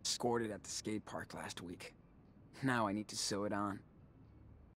Scored it at the skate park last week. Now I need to sew it on.